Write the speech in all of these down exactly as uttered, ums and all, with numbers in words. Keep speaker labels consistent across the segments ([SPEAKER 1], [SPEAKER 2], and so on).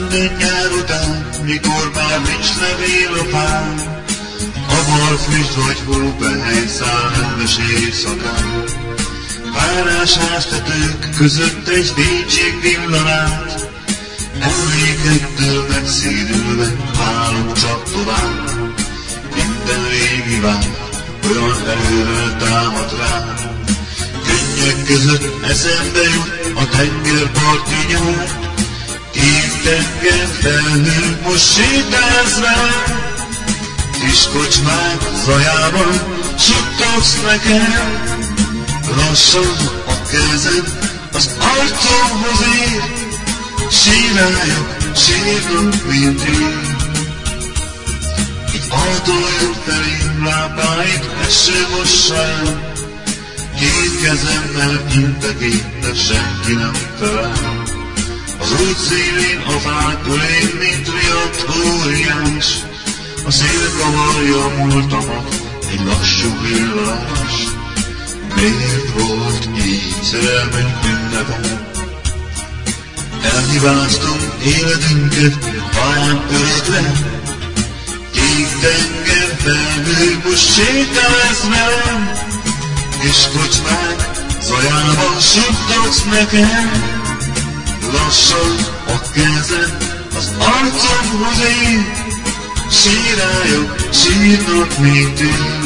[SPEAKER 1] minden nyár után, mikor már nincs levél a fán, a bal füst vagy hópehely száll nedves éjszakán. Párás háztetők között egy fénység villanát, emlékektől megszédülve válunk csak tovább. Minden régi vágy olyan erővel támad rám, könnyek között eszembe jut a tengerparti nyár. Kék tenger felhők most sétálsz rám, kis kocsmák zajában suttogsz nekem. Lassan a kezed az arcomhoz ér, sírályok, sírnak, mint én. Így altól felém lábáit eső mossám, két kezemmel intek én, de senki nem felel. Az út szélén a fák ölén, mint riadt óriás, a szél kavarja a múltamat, egy lassú villanás. Miért volt így szerelmünk ünnepe? Elhibáztunk életünket pályán öretre, kék tenger felhő most sétálsz velem, és kocsmák zajában suttogsz nekem. Lassan a kezed az arcomhoz ér, sírályok sírnak, mint én.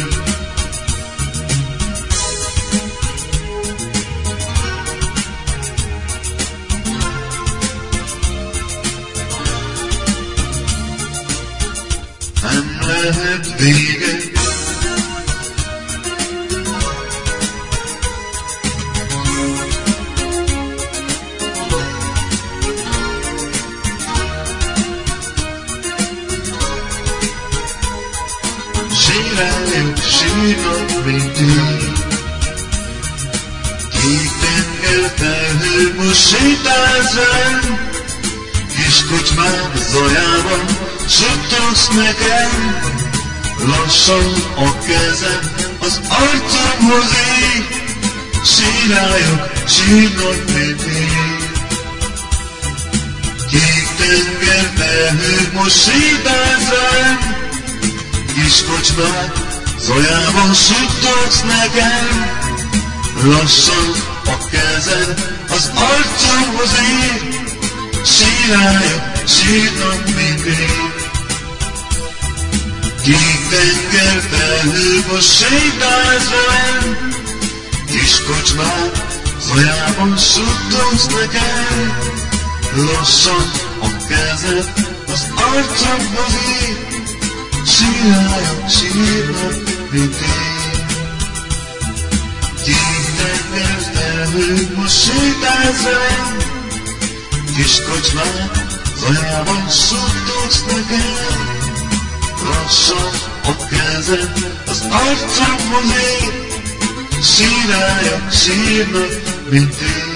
[SPEAKER 1] Nem lehet vége, sírályok sírnak, mint én. Kék tenger felhő most sétálsz velem, kis kocsmák zajában suttogsz nekem. Lassan a kezem az arcomhoz ér, sírályok sírnak, mint én. Kék tenger felhő most sétálsz velem, kis kocsmák zajában suttogsz nekem. Lassan a kezed az arcomhoz ér, sírályok sírnak, mint én. Kék tenger felhő most sétálsz velem, kis kocsmák zajában suttogsz nekem. Lassan a kezed az arcomhoz ér, sírályok sírnak, mint én. Kék tenger felhő most sétálsz velem, kis kocsmák zajában suttogsz nekem. Lassan a kezed az arcomhoz ér, sírályok sírnak, mint én.